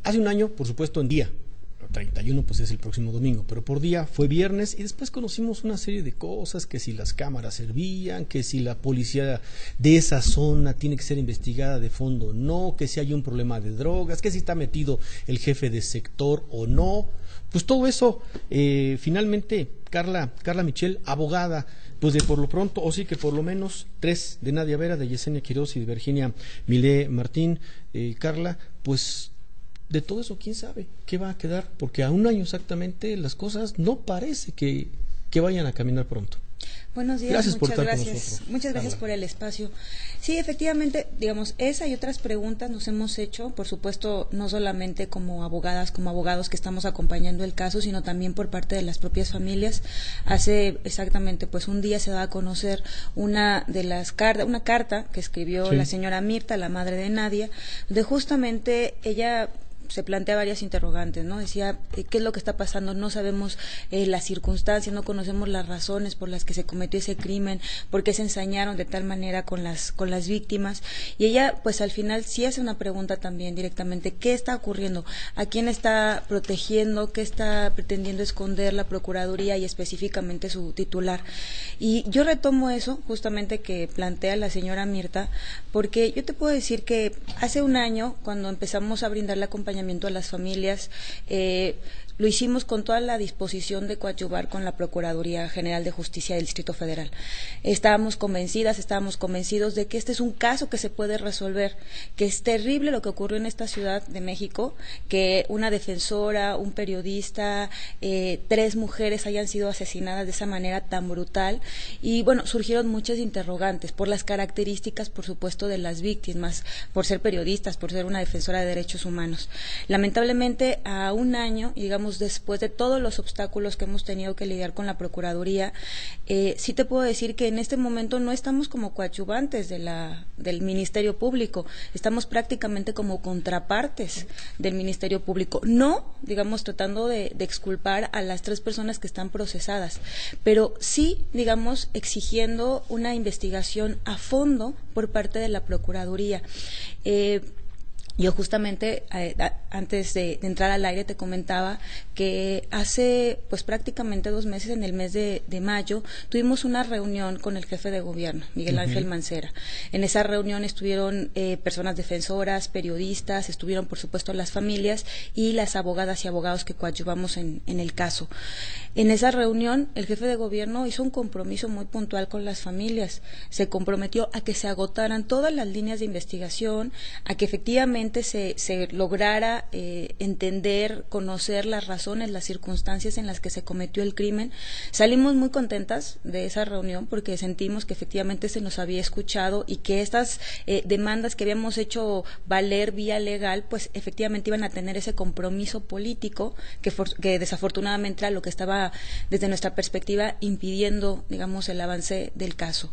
Hace un año, por supuesto, en día, 31 pues es el próximo domingo, pero por día fue viernes y después conocimos una serie de cosas, que si las cámaras servían, que si la policía de esa zona tiene que ser investigada de fondo o no, que si hay un problema de drogas, que si está metido el jefe de sector o no. Pues todo eso, finalmente, Carla Michel, abogada, pues de por lo pronto, o sí que por lo menos 3, de Nadia Vera, de Yesenia Quiroz y de Virginia Milé Martín, Carla, pues de todo eso, quién sabe qué va a quedar, porque a un año exactamente las cosas no parece que vayan a caminar pronto. Buenos días, gracias muchas por estar gracias. con nosotros. Muchas gracias por el espacio. Sí, efectivamente, digamos, esa y otras preguntas nos hemos hecho, por supuesto, no solamente como abogadas, como abogados que estamos acompañando el caso, sino también por parte de las propias familias. Hace exactamente pues un día se da a conocer una carta que escribió la señora Mirta, la madre de Nadia, donde justamente ella se plantea varias interrogantes, ¿no? Decía, ¿qué es lo que está pasando? No sabemos las circunstancias, no conocemos las razones por las que se cometió ese crimen, por qué se ensañaron de tal manera con las víctimas. Y ella, pues al final sí hace una pregunta también directamente, ¿qué está ocurriendo? ¿A quién está protegiendo? ¿Qué está pretendiendo esconder la Procuraduría y específicamente su titular? Y yo retomo eso justamente que plantea la señora Mirta, porque yo te puedo decir que hace un año, cuando empezamos a brindar la acompañamiento a las familias, lo hicimos con toda la disposición de coadyuvar con la Procuraduría General de Justicia del Distrito Federal. Estábamos convencidos de que este es un caso que se puede resolver, que es terrible lo que ocurrió en esta Ciudad de México, que una defensora, un periodista, 3 mujeres hayan sido asesinadas de esa manera tan brutal. Y bueno, surgieron muchas interrogantes por las características, por supuesto, de las víctimas, por ser periodistas, por ser una defensora de derechos humanos. Lamentablemente, a un año, y digamos después de todos los obstáculos que hemos tenido que lidiar con la Procuraduría, sí te puedo decir que en este momento no estamos como coadyuvantes del Ministerio Público, estamos prácticamente como contrapartes del Ministerio Público, no, digamos, tratando de exculpar a las 3 personas que están procesadas, pero sí, digamos, exigiendo una investigación a fondo por parte de la Procuraduría. Yo justamente antes de entrar al aire te comentaba que hace pues prácticamente 2 meses, en el mes de mayo, tuvimos una reunión con el jefe de gobierno, Miguel Ángel Mancera. En esa reunión estuvieron personas defensoras, periodistas, estuvieron por supuesto las familias y las abogadas y abogados que coadyuvamos en el caso. En esa reunión el jefe de gobierno hizo un compromiso muy puntual con las familias, se comprometió a que se agotaran todas las líneas de investigación, a que efectivamente se lograra entender, conocer las razones, las circunstancias en las que se cometió el crimen. Salimos muy contentas de esa reunión porque sentimos que efectivamente se nos había escuchado y que estas demandas que habíamos hecho valer vía legal, pues efectivamente iban a tener ese compromiso político que desafortunadamente era lo que estaba desde nuestra perspectiva impidiendo, digamos, el avance del caso.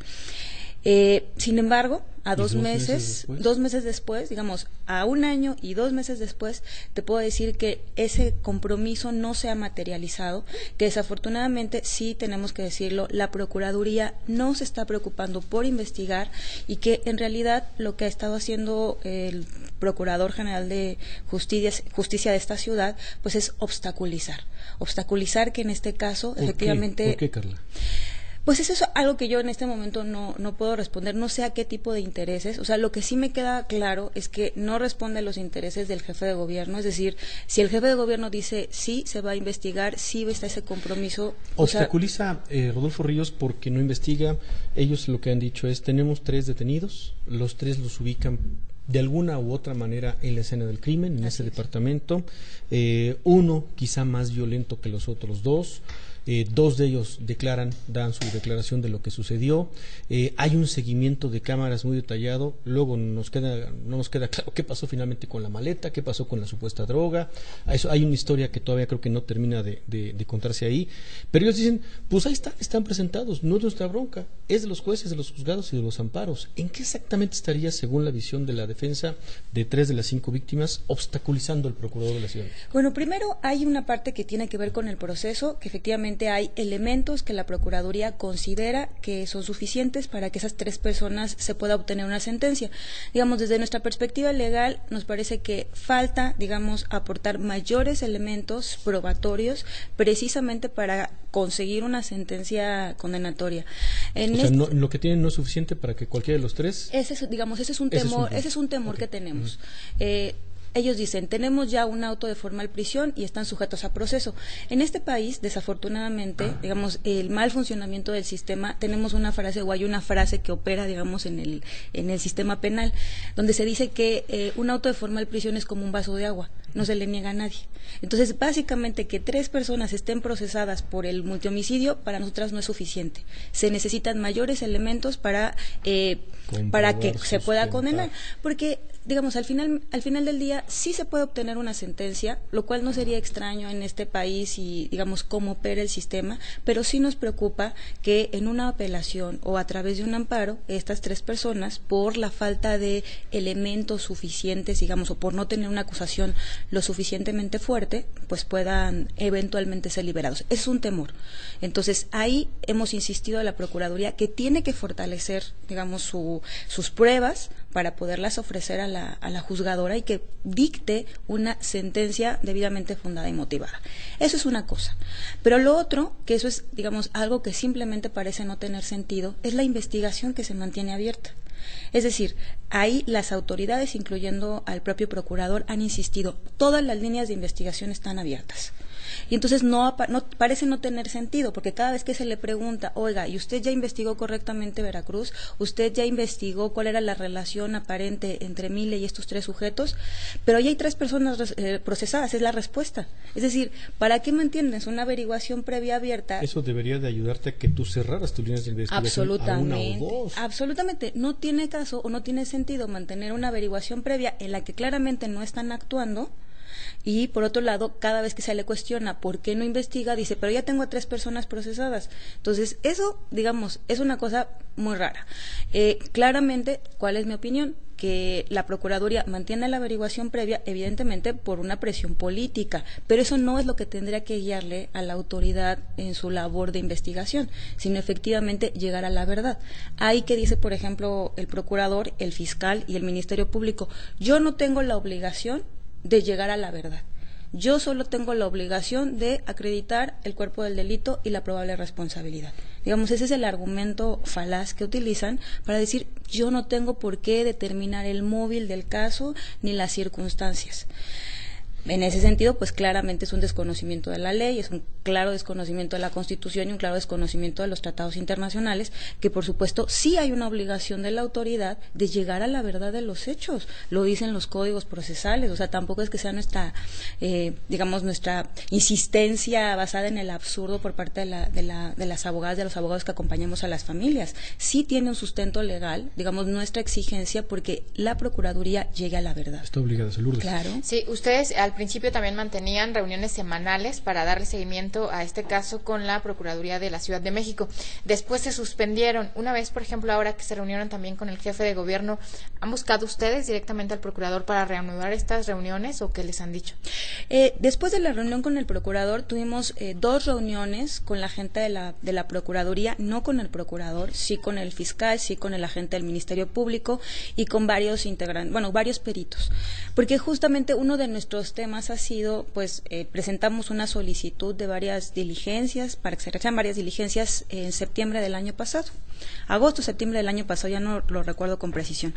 Sin embargo, a 2 meses después, digamos, a un año y 2 meses después, te puedo decir que ese compromiso no se ha materializado, que desafortunadamente, sí tenemos que decirlo, la Procuraduría no se está preocupando por investigar y que en realidad lo que ha estado haciendo el Procurador General de Justicia de esta ciudad, pues es obstaculizar que en este caso, efectivamente. ¿Por qué, Carla? Pues eso es algo que yo en este momento no puedo responder, no sé a qué tipo de intereses. O sea, lo que sí me queda claro es que no responde a los intereses del jefe de gobierno, es decir, si el jefe de gobierno dice sí, se va a investigar, sí está ese compromiso. Obstaculiza Rodolfo Ríos porque no investiga. Ellos lo que han dicho es, tenemos 3 detenidos, los 3 los ubican de alguna u otra manera en la escena del crimen, en ese departamento, uno quizá más violento que los otros 2. 2 de ellos dan su declaración de lo que sucedió. Hay un seguimiento de cámaras muy detallado. Luego no nos queda claro qué pasó finalmente con la maleta, qué pasó con la supuesta droga. Hay una historia que todavía creo que no termina de contarse ahí. Pero ellos dicen, pues ahí están presentados, no es nuestra bronca, es de los jueces, de los juzgados y de los amparos. ¿En qué exactamente estaría, según la visión de la defensa de 3 de las 5 víctimas, obstaculizando al procurador de la ciudad? Bueno, primero hay una parte que tiene que ver con el proceso, que efectivamente efectivamente hay elementos que la Procuraduría considera que son suficientes para que esas 3 personas se pueda obtener una sentencia. Digamos, desde nuestra perspectiva legal, nos parece que falta, digamos, aportar mayores elementos probatorios precisamente para conseguir una sentencia condenatoria. Lo que tienen no es suficiente para que cualquiera de los 3... Ese es un temor okay. que tenemos. Ellos dicen, tenemos ya un auto de formal prisión y están sujetos a proceso. En este país, desafortunadamente, digamos, el mal funcionamiento del sistema, tenemos una frase, o hay una frase que opera, digamos, en el sistema penal, donde se dice que un auto de formal prisión es como un vaso de agua, no se le niega a nadie. Entonces, básicamente, que 3 personas estén procesadas por el multihomicidio, para nosotras no es suficiente. Se necesitan mayores elementos para que se pueda condenar. Porque, digamos, al final del día sí se puede obtener una sentencia, lo cual no sería extraño en este país y, digamos, cómo opera el sistema, pero sí nos preocupa que en una apelación o a través de un amparo, estas 3 personas, por la falta de elementos suficientes, digamos, o por no tener una acusación lo suficientemente fuerte, pues puedan eventualmente ser liberados. Es un temor. Entonces, ahí hemos insistido a la Procuraduría que tiene que fortalecer, digamos, sus pruebas para poderlas ofrecer a la juzgadora y que dicte una sentencia debidamente fundada y motivada. Eso es una cosa. Pero lo otro, que eso es, digamos, algo que simplemente parece no tener sentido, es la investigación que se mantiene abierta. Es decir, ahí las autoridades, incluyendo al propio procurador, han insistido, todas las líneas de investigación están abiertas. Y entonces parece no tener sentido, porque cada vez que se le pregunta, oiga, ¿y usted ya investigó correctamente Veracruz? ¿Usted ya investigó cuál era la relación aparente entre Mile y estos 3 sujetos? Pero ya hay 3 personas procesadas, es la respuesta. Es decir, ¿para qué mantienes una averiguación previa abierta? Eso debería de ayudarte a que tú cerraras tus líneas de investigación a 1 o 2. Absolutamente. No tiene caso o no tiene sentido mantener una averiguación previa en la que claramente no están actuando. Y por otro lado, cada vez que se le cuestiona por qué no investiga, dice, pero ya tengo a 3 personas procesadas. Entonces, eso, digamos, es una cosa muy rara. Claramente, ¿cuál es mi opinión? Que la Procuraduría mantiene la averiguación previa, evidentemente por una presión política, pero eso no es lo que tendría que guiarle a la autoridad en su labor de investigación, sino efectivamente llegar a la verdad. Ahí que dice, por ejemplo, el procurador, el fiscal y el Ministerio Público, yo no tengo la obligación de llegar a la verdad. Yo solo tengo la obligación de acreditar el cuerpo del delito y la probable responsabilidad. Digamos, ese es el argumento falaz que utilizan para decir, yo no tengo por qué determinar el móvil del caso ni las circunstancias. En ese sentido, pues claramente es un desconocimiento de la ley, es un claro desconocimiento de la Constitución y un claro desconocimiento de los tratados internacionales, que por supuesto sí hay una obligación de la autoridad de llegar a la verdad de los hechos, lo dicen los códigos procesales, o sea, tampoco es que sea nuestra, digamos, nuestra insistencia basada en el absurdo por parte de las abogadas, de los abogados que acompañamos a las familias. Sí tiene un sustento legal, digamos, nuestra exigencia porque la Procuraduría llegue a la verdad. Está obligada, Lourdes. Claro. Sí, ustedes al principio también mantenían reuniones semanales para darle seguimiento a este caso con la Procuraduría de la Ciudad de México. Después se suspendieron. Una vez, por ejemplo, ahora que se reunieron también con el jefe de gobierno, ¿han buscado ustedes directamente al procurador para reanudar estas reuniones o qué les han dicho? Después de la reunión con el procurador tuvimos 2 reuniones con la gente de la Procuraduría, no con el procurador, sí con el fiscal, sí con el agente del Ministerio Público y con varios integrantes, bueno, varios peritos. Porque justamente uno de nuestros temas ha sido, pues, presentamos una solicitud de varias diligencias, para que se realizan varias diligencias en septiembre del año pasado. Agosto, septiembre del año pasado, ya no lo recuerdo con precisión.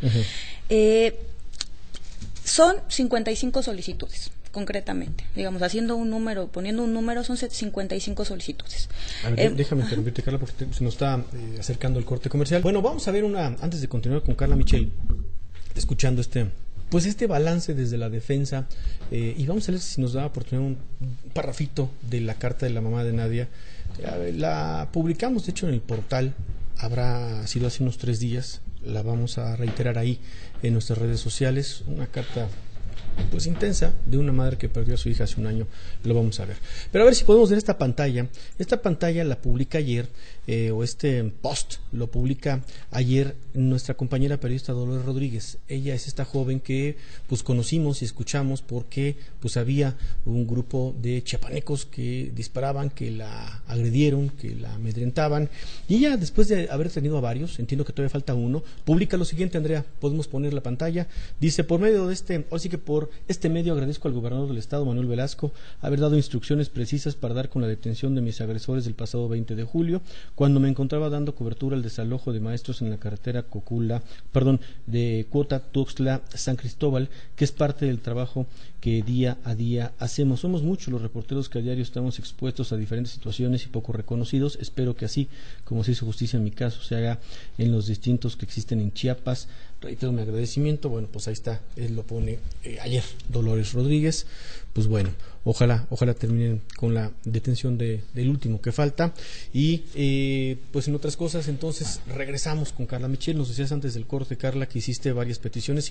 Son 55 solicitudes, concretamente. Digamos, haciendo un número, poniendo un número, son 55 solicitudes. A ver, déjame interrumpirte, Carla, porque se nos está acercando el corte comercial. Bueno, vamos a ver antes de continuar con Carla Michel, escuchando este balance desde la defensa, y vamos a ver si nos da oportunidad un parrafito de la carta de la mamá de Nadia. La publicamos, de hecho, en el portal, habrá sido hace unos 3 días, la vamos a reiterar ahí en nuestras redes sociales, una carta pues intensa de una madre que perdió a su hija hace un año. Lo vamos a ver. Pero a ver si podemos ver esta pantalla. Esta pantalla la publica ayer, o este post lo publica ayer nuestra compañera periodista Dolores Rodríguez. Ella es esta joven que pues conocimos y escuchamos porque pues había un grupo de chiapanecos que disparaban, que la agredieron, que la amedrentaban, y ella, después de haber tenido a varios, entiendo que todavía falta uno, publica lo siguiente. Andrea, podemos poner la pantalla. Dice: por medio de por este medio agradezco al gobernador del estado, Manuel Velasco, haber dado instrucciones precisas para dar con la detención de mis agresores del pasado 20 de julio, cuando me encontraba dando cobertura al desalojo de maestros en la carretera de Cuota, Tuxtla, San Cristóbal, que es parte del trabajo que día a día hacemos. Somos muchos los reporteros que a diario estamos expuestos a diferentes situaciones y poco reconocidos. Espero que así como se hizo justicia en mi caso, se haga en los distintos que existen en Chiapas. Reitero mi agradecimiento. Bueno, pues ahí está, él lo pone ayer, Dolores Rodríguez. Pues bueno, ojalá terminen con la detención del último que falta. Y pues en otras cosas, entonces regresamos con Carla Michel. Nos decías antes del corte, Carla, que hiciste varias peticiones,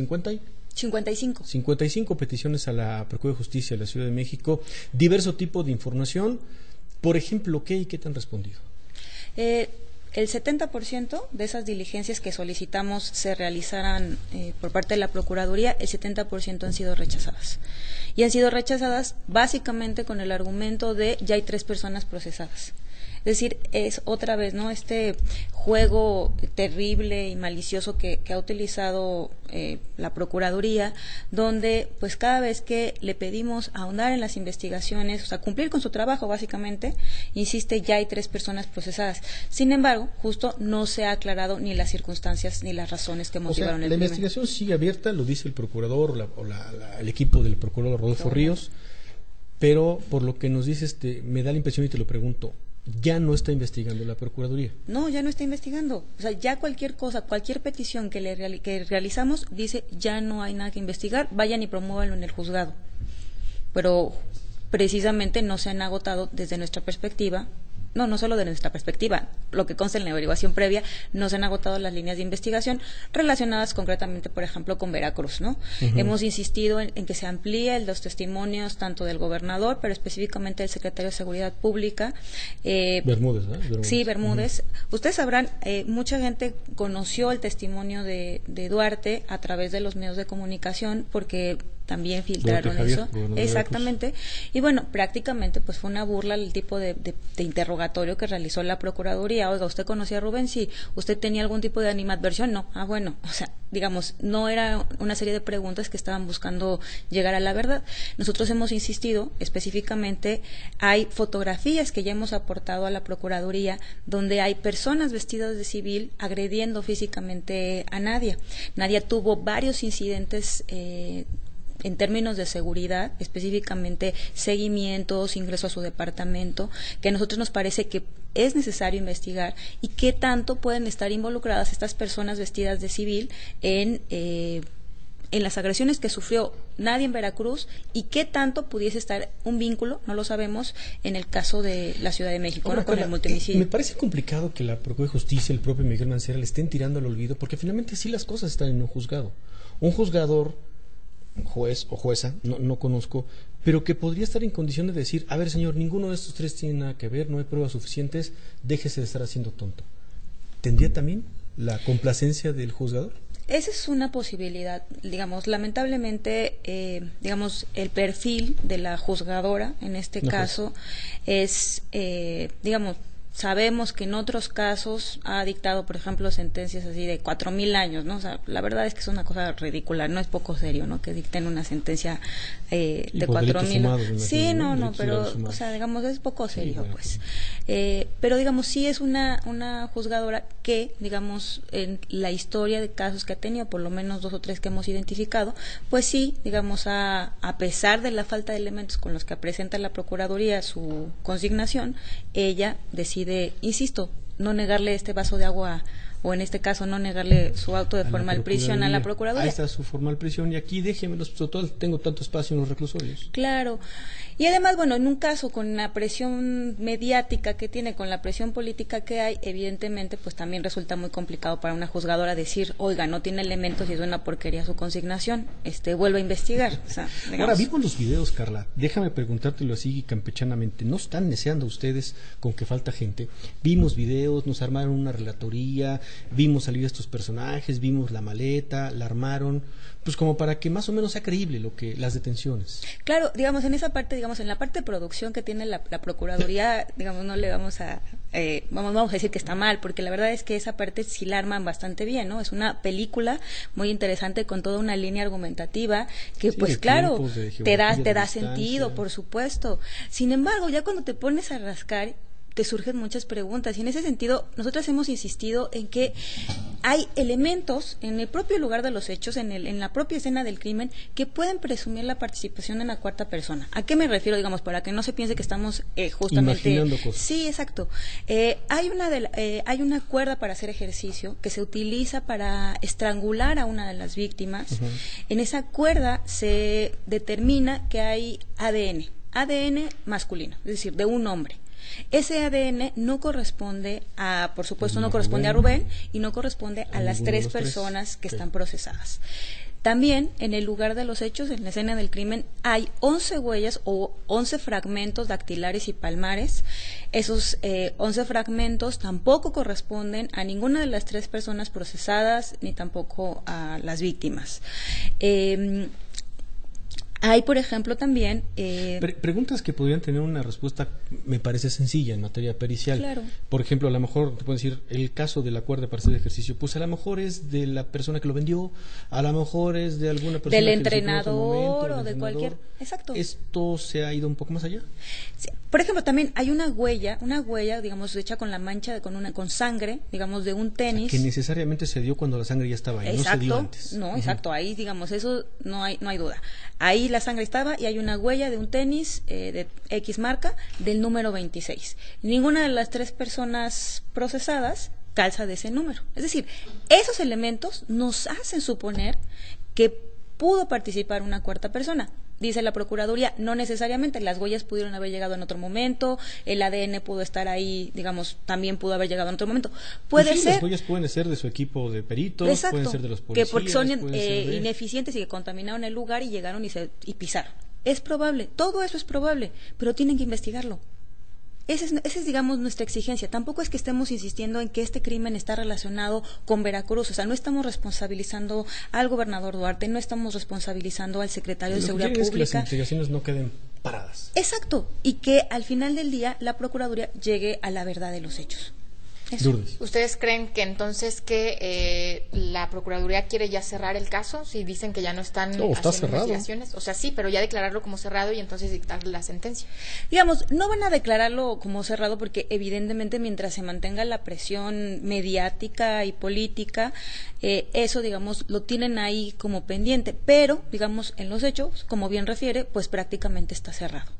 55 peticiones a la Procuraduría de Justicia de la Ciudad de México, diverso tipo de información. Por ejemplo, ¿qué y qué te han respondido? El 70% de esas diligencias que solicitamos se realizarán por parte de la Procuraduría, el 70% han sido rechazadas. Y han sido rechazadas básicamente con el argumento de ya hay 3 personas procesadas. Es decir, es otra vez, ¿no?, este juego terrible y malicioso que ha utilizado la Procuraduría, donde pues cada vez que le pedimos ahondar en las investigaciones, o sea, cumplir con su trabajo básicamente, insiste, ya hay 3 personas procesadas. Sin embargo, justo no se ha aclarado ni las circunstancias ni las razones que motivaron el crimen. La investigación sigue abierta, lo dice el procurador el equipo del procurador Rodolfo Ríos, pero por lo que nos dices, me da la impresión y te lo pregunto, ¿ya no está investigando la Procuraduría? No, ya no está investigando. O sea, ya cualquier cosa, cualquier petición que realizamos, dice, ya no hay nada que investigar, vayan y promuévanlo en el juzgado. Pero precisamente no se han agotado desde nuestra perspectiva. No solo de nuestra perspectiva, lo que consta en la averiguación previa, no se han agotado las líneas de investigación relacionadas concretamente, por ejemplo, con Veracruz, ¿no? Hemos insistido en que se amplíe los testimonios tanto del gobernador, pero específicamente del secretario de Seguridad Pública. Bermúdez, ¿eh? Sí, Bermúdez. Ustedes sabrán, mucha gente conoció el testimonio de Duarte a través de los medios de comunicación porque también filtraron eso. Exactamente. Y bueno, prácticamente pues fue una burla el tipo de interrogatorio que realizó la Procuraduría. Oiga, ¿usted conocía a Rubén? Sí. ¿Usted tenía algún tipo de animadversión? No. Ah, bueno, o sea, digamos, no era una serie de preguntas que estaban buscando llegar a la verdad. Nosotros hemos insistido, específicamente, hay fotografías que ya hemos aportado a la Procuraduría donde hay personas vestidas de civil agrediendo físicamente a Nadia. Nadia tuvo varios incidentes en términos de seguridad, específicamente seguimientos, ingreso a su departamento, que a nosotros nos parece que es necesario investigar y qué tanto pueden estar involucradas estas personas vestidas de civil en las agresiones que sufrió Nadia en Veracruz y qué tanto pudiese estar un vínculo, no lo sabemos, en el caso de la Ciudad de México. Ahora, ¿no?, con el multihomicidio. Me parece complicado que la Procuraduría de Justicia, el propio Miguel Mancera, le estén tirando al olvido, porque finalmente sí las cosas están en un juzgado. Un juzgador, un juez o jueza, no conozco, pero que podría estar en condiciones de decir, a ver, señor, ninguno de estos 3 tiene nada que ver, no hay pruebas suficientes, déjese de estar haciendo tonto. ¿Tendría también la complacencia del juzgador? Esa es una posibilidad, digamos, lamentablemente, el perfil de la juzgadora, en este caso, es, sabemos que en otros casos ha dictado, por ejemplo, sentencias así de 4,000 años, ¿no? O sea, la verdad es que es una cosa ridícula, no es poco serio, ¿no?, que dicten una sentencia de 4,000. Sí, no, pero, o sea, digamos, es poco serio, sí, pues. Pero, digamos, sí es una juzgadora que, digamos, en la historia de casos que ha tenido, por lo menos 2 o 3 que hemos identificado, pues sí, digamos, a pesar de la falta de elementos con los que presenta la Procuraduría su consignación, ella decide, insisto, no negarle este vaso de agua o en este caso no negarle su auto de formal prisión a la Procuraduría. Ahí está su formal prisión y aquí déjemelos, total, tengo tanto espacio en los reclusorios. Claro. Y además, bueno, en un caso con la presión mediática que tiene, con la presión política que hay, evidentemente, pues también resulta muy complicado para una juzgadora decir, oiga, no tiene elementos y es una porquería su consignación, vuelve a investigar. O sea, ahora, vimos los videos, Carla, déjame preguntártelo así campechanamente, ¿no están neceando ustedes con que falta gente? Vimos videos, nos armaron una relatoría, vimos salir estos personajes, vimos la maleta, la armaron, pues como para que más o menos sea creíble las detenciones. Claro, digamos, en esa parte, digamos, en la parte de producción que tiene la Procuraduría, digamos, no le vamos a vamos a decir que está mal, porque la verdad es que esa parte sí la arman bastante bien, ¿no? Es una película muy interesante con toda una línea argumentativa que, sí, pues claro, te da sentido, por supuesto. Sin embargo, ya cuando te pones a rascar, te surgen muchas preguntas y en ese sentido nosotros hemos insistido en que hay elementos en el propio lugar de los hechos, en la propia escena del crimen, que pueden presumir la participación en la cuarta persona. ¿A qué me refiero, digamos, para que no se piense que estamos justamente imaginando cosas? Sí, exacto. Hay una cuerda para hacer ejercicio que se utiliza para estrangular a una de las víctimas. Uh-huh. En esa cuerda se determina que hay ADN masculino, es decir, de un hombre. Ese ADN no corresponde por supuesto, no corresponde a Rubén y no corresponde a las tres personas que están procesadas. También, en el lugar de los hechos, en la escena del crimen, hay 11 huellas o 11 fragmentos dactilares y palmares. Esos 11 fragmentos tampoco corresponden a ninguna de las tres personas procesadas ni tampoco a las víctimas. Hay, por ejemplo, también... preguntas que podrían tener una respuesta, me parece sencilla en materia pericial. Claro. Por ejemplo, a lo mejor te puedo decir, el caso de la cuerda para hacer ejercicio, pues a lo mejor es de la persona que lo vendió, a lo mejor es de alguna persona del entrenador o de cualquier... Exacto. ¿Esto se ha ido un poco más allá? Sí. Por ejemplo, también hay una huella, digamos, hecha con la mancha, con sangre, digamos, de un tenis. O sea, que necesariamente se dio cuando la sangre ya estaba ahí, exacto, no se dio antes. No, exacto, ahí, digamos, eso no hay duda. Ahí la sangre estaba y hay una huella de un tenis de X marca del número 26. Ninguna de las tres personas procesadas calza de ese número. Es decir, esos elementos nos hacen suponer que pudo participar una cuarta persona. Dice la Procuraduría, no necesariamente, las huellas pudieron haber llegado en otro momento, el ADN pudo estar ahí, digamos, también pudo haber llegado en otro momento. Puede sí, ser. Las huellas pueden ser de su equipo de peritos, exacto, pueden ser de los policías. Que porque son ineficientes y que contaminaron el lugar y llegaron y pisaron. Es probable, todo eso es probable, pero tienen que investigarlo. Esa es, digamos, nuestra exigencia. Tampoco es que estemos insistiendo en que este crimen está relacionado con Veracruz. O sea, no estamos responsabilizando al gobernador Duarte, no estamos responsabilizando al secretario de Seguridad Pública. Es que las investigaciones no queden paradas. Exacto. Y que al final del día la Procuraduría llegue a la verdad de los hechos. ¿Ustedes creen que entonces que la Procuraduría quiere ya cerrar el caso? Si dicen que ya no están haciendo investigaciones. O sea, sí, pero ya declararlo como cerrado y entonces dictar la sentencia. Digamos, no van a declararlo como cerrado porque evidentemente mientras se mantenga la presión mediática y política, eso, digamos, lo tienen ahí como pendiente. Pero, digamos, en los hechos, como bien refiere, pues prácticamente está cerrado.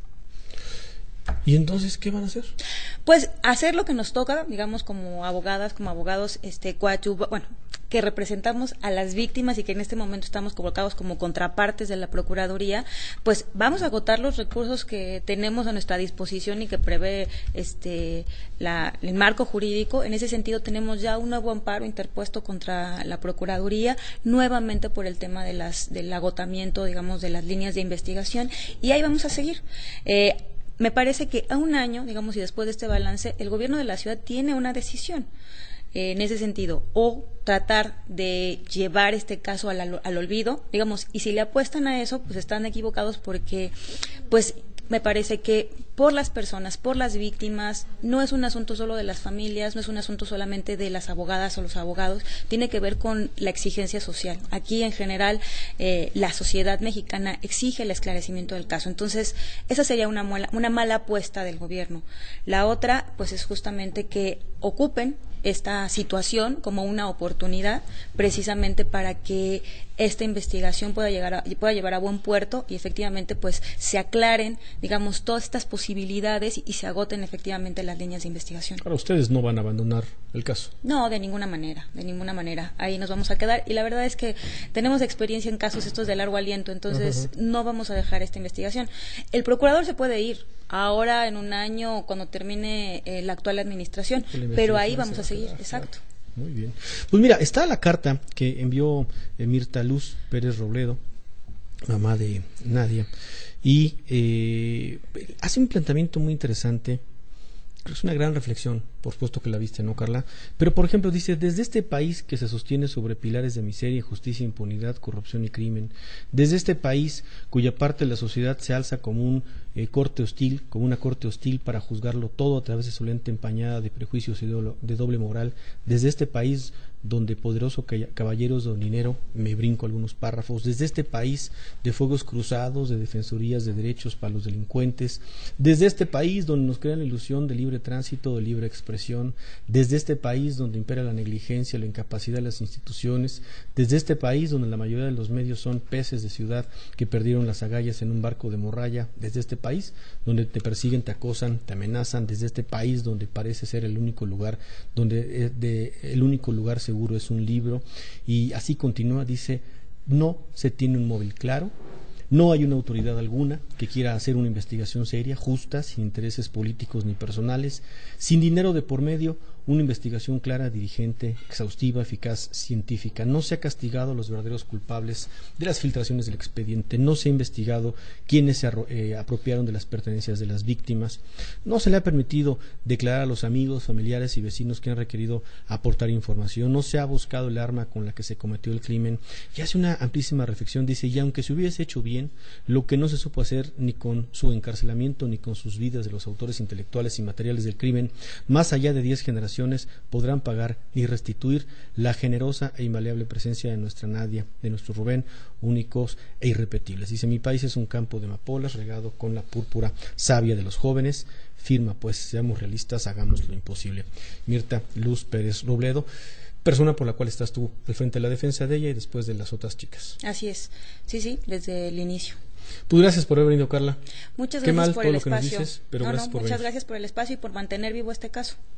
¿Y entonces qué van a hacer? Pues hacer lo que nos toca, digamos, como abogadas, como abogados, que representamos a las víctimas y que en este momento estamos colocados como contrapartes de la Procuraduría, pues vamos a agotar los recursos que tenemos a nuestra disposición y que prevé el marco jurídico. En ese sentido tenemos ya un nuevo amparo interpuesto contra la Procuraduría, nuevamente por el tema del agotamiento, digamos, de las líneas de investigación, y ahí vamos a seguir. Me parece que a un año, digamos, y después de este balance, el gobierno de la ciudad tiene una decisión en ese sentido, o tratar de llevar este caso al olvido, digamos, y si le apuestan a eso, pues están equivocados porque, pues, me parece que por las personas, por las víctimas, no es un asunto solo de las familias, no es un asunto solamente de las abogadas o los abogados, tiene que ver con la exigencia social. Aquí, en general, la sociedad mexicana exige el esclarecimiento del caso. Entonces, esa sería una mala apuesta del gobierno. La otra, pues, es justamente que ocupen esta situación como una oportunidad precisamente para que esta investigación pueda llevar a buen puerto y efectivamente pues se aclaren, digamos, todas estas posibilidades posibilidades y se agoten efectivamente las líneas de investigación. Ahora, ustedes no van a abandonar el caso. No, de ninguna manera, de ninguna manera. Ahí nos vamos a quedar y la verdad es que tenemos experiencia en casos estos de largo aliento, entonces no vamos a dejar esta investigación. El procurador se puede ir ahora en un año cuando termine la actual administración, pero ahí vamos a seguir, exacto. Muy bien. Pues mira, está la carta que envió Mirta Luz Pérez Robledo, mamá de Nadia, y hace un planteamiento muy interesante. Es una gran reflexión, por supuesto que la viste, ¿no, Carla? Pero, por ejemplo, dice, desde este país que se sostiene sobre pilares de miseria, injusticia, impunidad, corrupción y crimen, desde este país cuya parte de la sociedad se alza como un corte hostil, como una corte hostil para juzgarlo todo a través de su lente empañada de prejuicios y de doble moral, desde este país donde poderosos caballeros de dinero, me brinco algunos párrafos, desde este país de fuegos cruzados, de defensorías de derechos para los delincuentes, desde este país donde nos crean la ilusión de libre tránsito, de libre expresión, desde este país donde impera la negligencia, la incapacidad de las instituciones, desde este país donde la mayoría de los medios son peces de ciudad que perdieron las agallas en un barco de morralla, desde este país donde te persiguen, te acosan, te amenazan, desde este país donde parece ser el único lugar, donde el único lugar seguro es un libro, y así continúa, dice, no se tiene un móvil claro, no hay una autoridad alguna que quiera hacer una investigación seria, justa, sin intereses políticos ni personales, sin dinero de por medio, una investigación clara, dirigente, exhaustiva, eficaz, científica. No se ha castigado a los verdaderos culpables de las filtraciones del expediente, no se ha investigado quiénes se apropiaron de las pertenencias de las víctimas, no se le ha permitido declarar a los amigos, familiares y vecinos que han requerido aportar información, no se ha buscado el arma con la que se cometió el crimen, y hace una amplísima reflexión, dice, y aunque se hubiese hecho bien, lo que no se supo hacer ni con su encarcelamiento ni con sus vidas de los autores intelectuales y materiales del crimen, más allá de 10 generaciones podrán pagar ni restituir la generosa e invariable presencia de nuestra Nadia, de nuestro Rubén, únicos e irrepetibles. Dice, mi país es un campo de amapolas regado con la púrpura savia de los jóvenes. Firma, pues, seamos realistas, hagamos lo imposible. Mirta Luz Pérez Robledo, persona por la cual estás tú al frente de la defensa de ella y después de las otras chicas. Así es, sí, desde el inicio. Pues gracias por haber venido, Carla. Muchas Qué gracias mal por todo el lo que nos espacio. dices, pero gracias por muchas venir. gracias por el espacio y por mantener vivo este caso.